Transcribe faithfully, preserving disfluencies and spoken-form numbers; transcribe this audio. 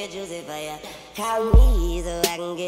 get juicy for ya. Call me so I can